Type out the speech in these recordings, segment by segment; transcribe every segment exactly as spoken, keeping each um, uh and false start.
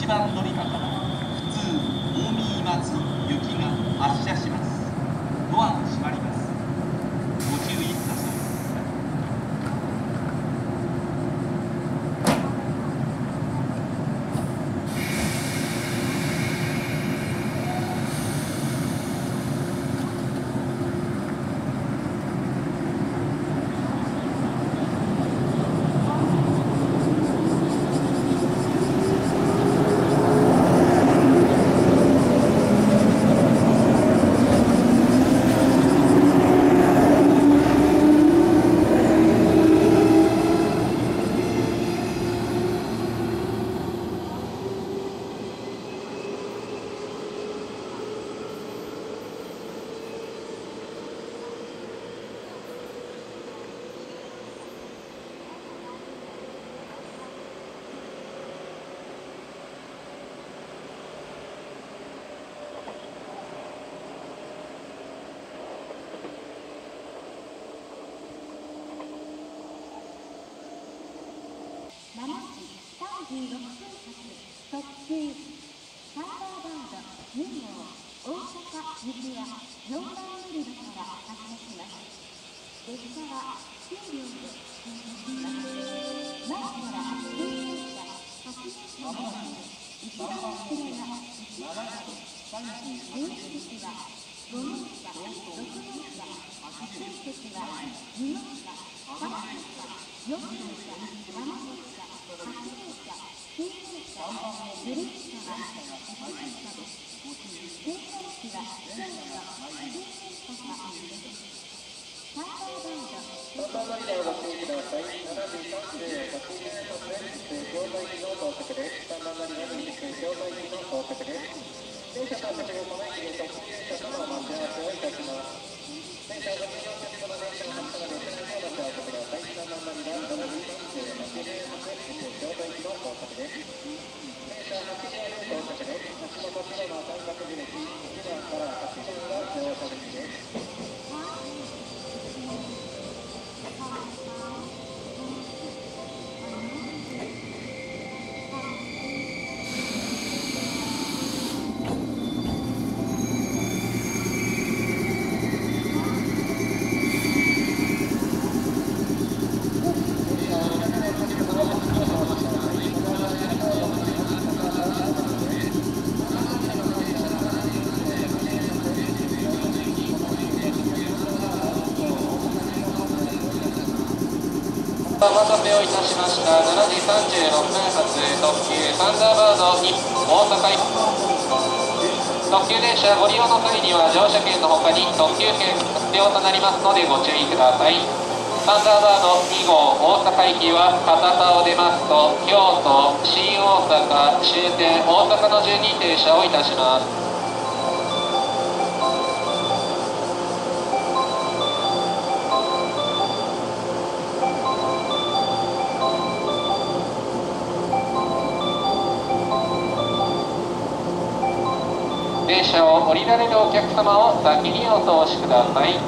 ちばん乗り場から普通近江松行きが発車します。ドアを閉まります。ご注意ください。 しちじさんじゅうろっぷん発特急サンダーバードに号大阪行きはよんばん乗り場から発車します。列車はきゅうびょうで停車します。前から急停車はちめいしゃの一番後ろがいちめいしゃ、じゅうにせきはごめいしゃ、ろくめいしゃ、はちせきはにめいしゃ、さんめいしゃ、よんめいしゃ、ななめいしゃ、はちめいしゃ、きゅうめいしゃ、じゅうめいしゃは一番車です。停車駅は京都、新大阪です。サンダーバードサンダーバードご注意ください。しちじさんじゅう、ごきゅうめい発京都行きの到着です。サンダーバードに京都行きの到着です。電車到着後の駅で特急列車との待ち合わせをいたします。電車ご利用客様電車の発車まで車内をお待ち合わせください。サンダーバードしちじさんじゅう、ごきゅうめい発京都行きの到着です。電車はちじまで到着です。橋本白の三角印いちばんからはちばんが乗車口です。 お待たせをいたしました。しちじさんじゅうろっぷん発特急サンダーバードに大阪行き特急電車ご利用の際には乗車券の他に特急券必要となりますのでご注意ください。サンダーバードに号大阪行きは博多を出ますと京都、新大阪、終点大阪の順に停車をいたします。電車を降りられるお客様を先にお通しください。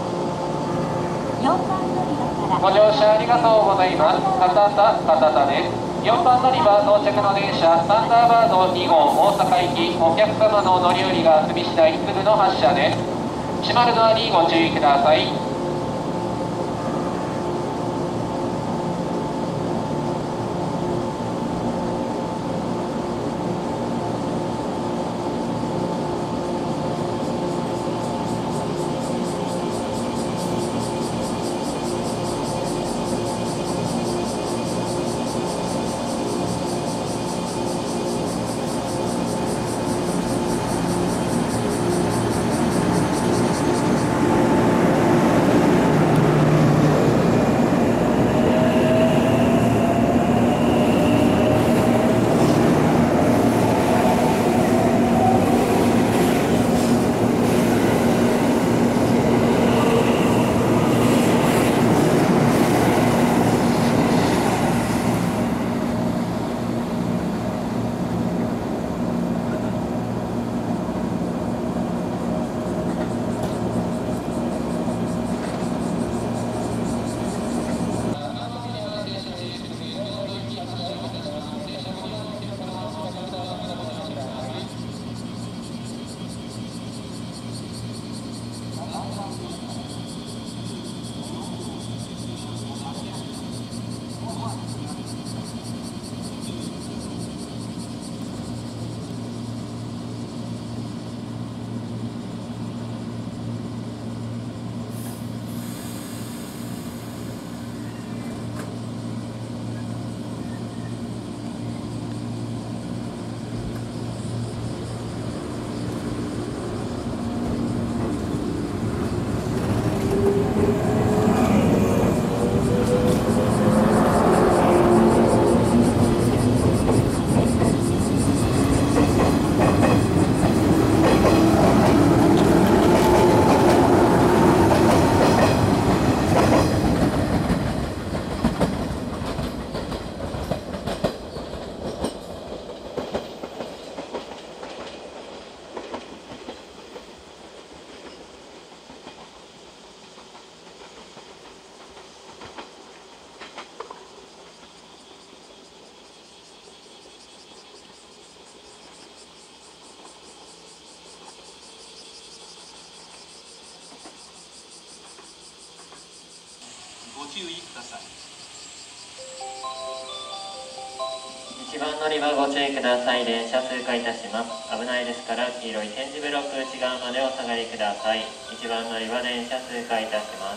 ご乗車ありがとうございます。博多、博多です。よんばん乗り場到着の電車サンダーバードに号大阪行きお客様の乗り降りが済み次第すぐの発車です。閉まるドアにご注意ください。 いちばん乗り場ご注意ください。電車通過いたします。危ないですから黄色い点字ブロック内側までお下がりください。いちばん乗り場電車通過いたします。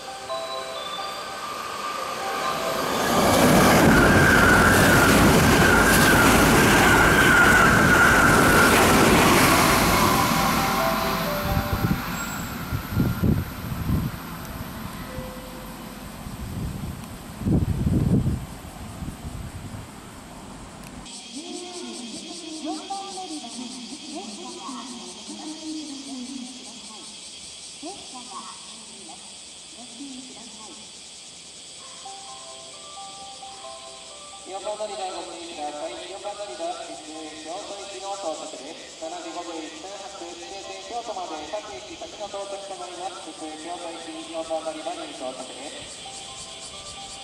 よんばん乗り場ご注意ください。よんばん乗り場、京都行きの到着です。しちじごじゅういっぷん発、京都まで各駅先の到着となります。京都行きよんばん乗り場に到着です。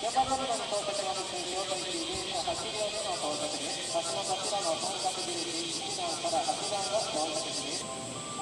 よんばん乗り場に到着は京都行き電車はち両での到着です。橋の頭の三角印いちばんからはちばんの到着です。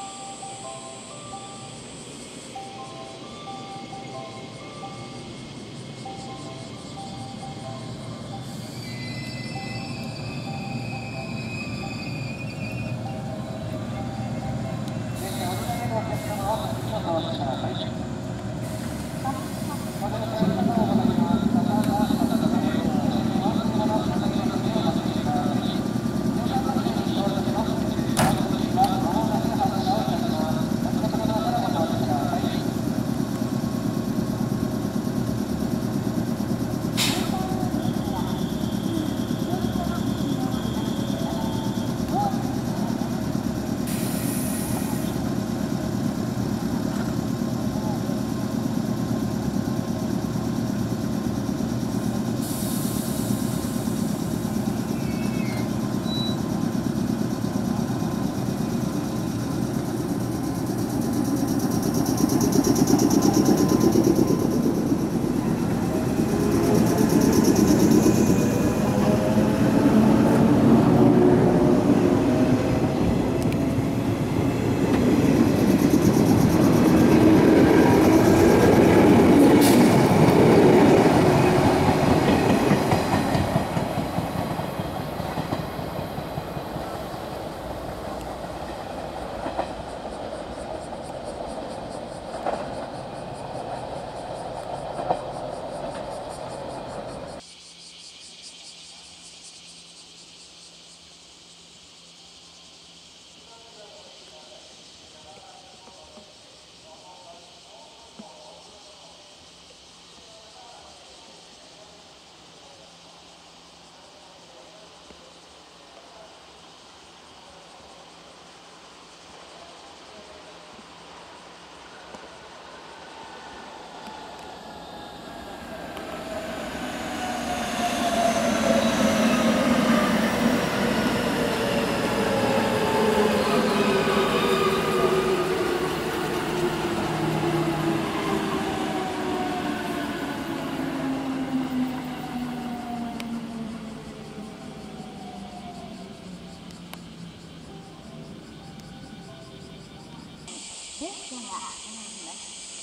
列車が並びます。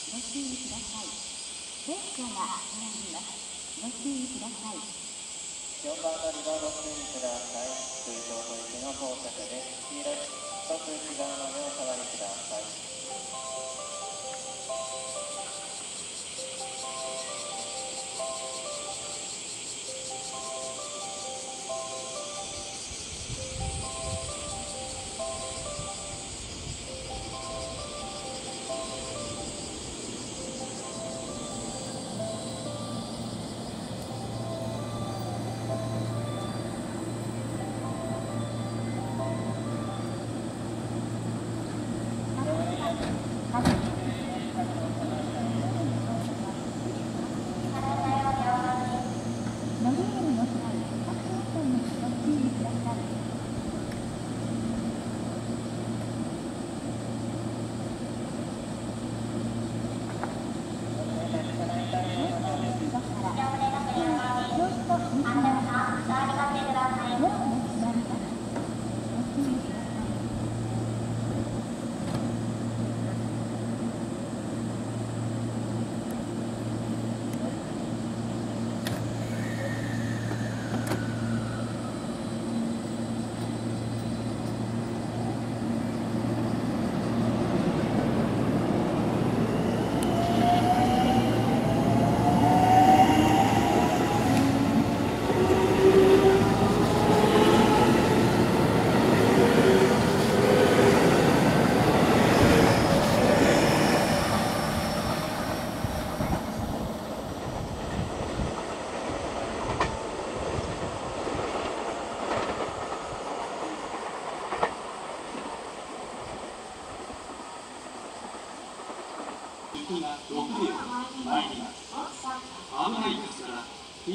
ご注意ください。列車が並びます。ご注意ください。 よんばん乗り場ご注意ください。京都行きの到着です。黄色いバス内側までお下がりください。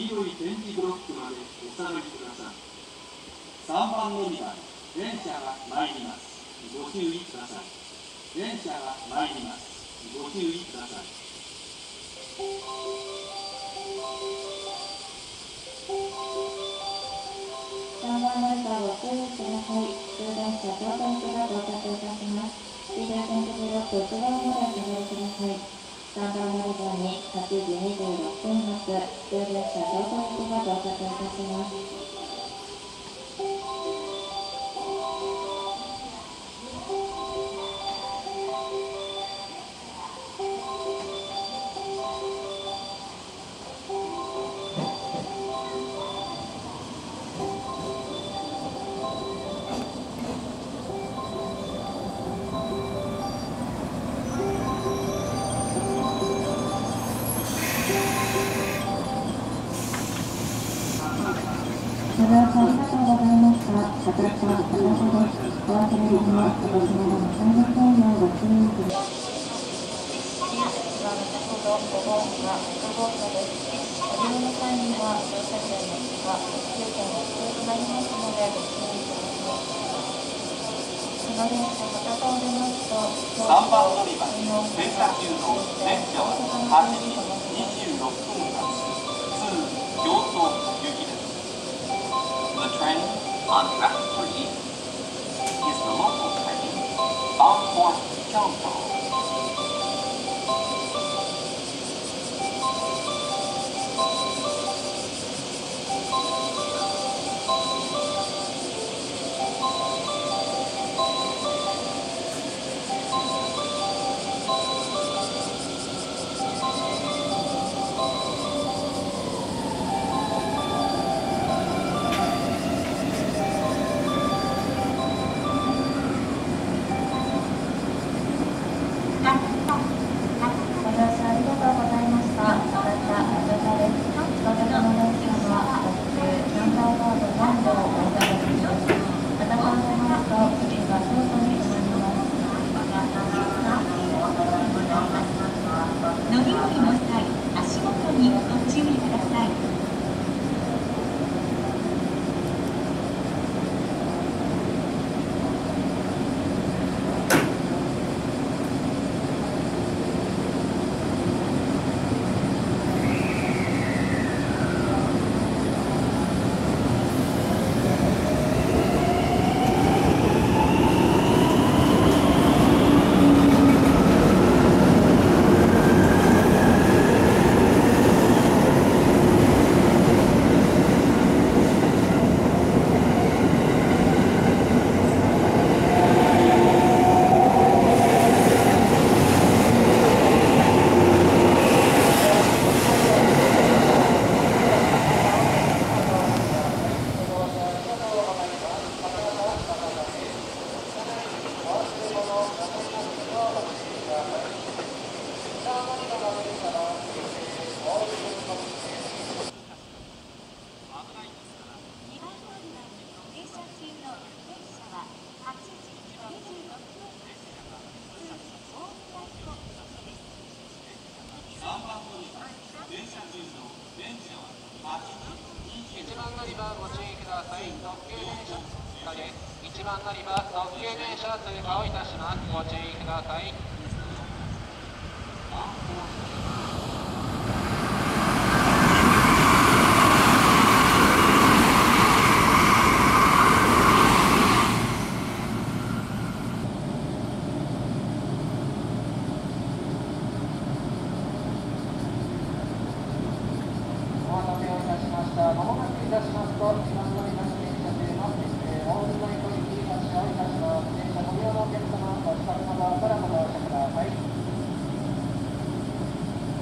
色い点字ブロックまでお下がりください。さんばん乗り場、電車が参ります。ご注意ください。電車が参ります。ご注意ください。 さんばん乗り場ご注意ください。通電車京都行きが到着いたします。黄色い点字ブロック内側までお下がりください。さんばん乗り場にはちじにじゅうろっぷん発、通電車京都行きが到着いたします。ご乗車ありがとうございました。私は高田です。お忘れ物をお越しなどなさいませんようご注意ください。ご号車がろく号車です。ご利用の際には乗車券のほか特急券が必要となりますのでご注意ください。この電車また通りますと、 さんばん乗り場、電車中の電車ははちじにじゅうろっぷん発、通京都行きです。The train on track three is the local train bound for Kyoto. いちばん乗り場ご注意ください。特急電車通過です。いちばん乗り場特急電車通過をいたします。ご注意ください。まもなくいたしますと、いちばん乗り場に電車中の大津の横行き発車をいたします。電車ご利用のお客様、お近くのドアからご乗車ください。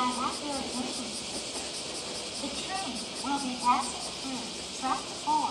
not very distant. The train will be passing through track four.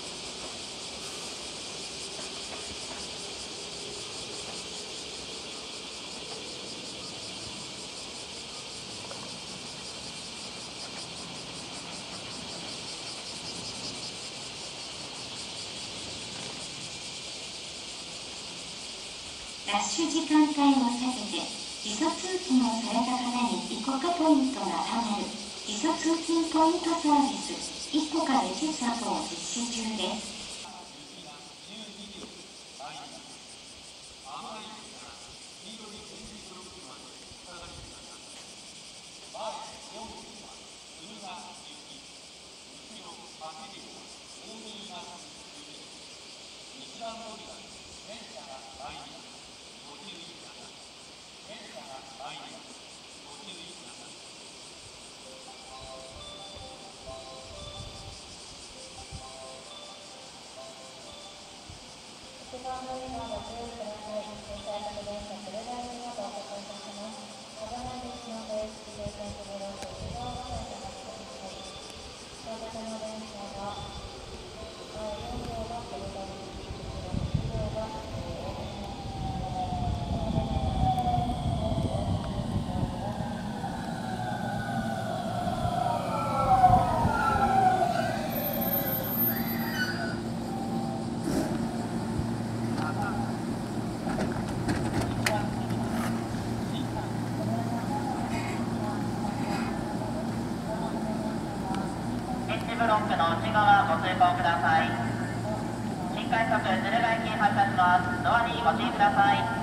ラッシュ時間帯を避けて、自訴通勤をされた方にイコカポイントが貯まる、自訴通勤ポイントサービス、イコカレジサポを実施中です。 ブロックの内側ご通行ください。新快速敦賀駅発車します。ドアにご注意ください。